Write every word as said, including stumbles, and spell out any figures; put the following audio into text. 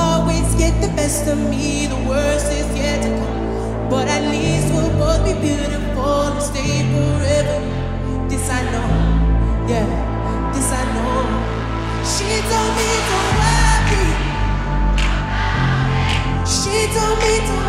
always get the best of me, the worst is yet to come. But at least we'll both be beautiful and stay forever. This I know, yeah, this I know. She told me don't worry. She told me don't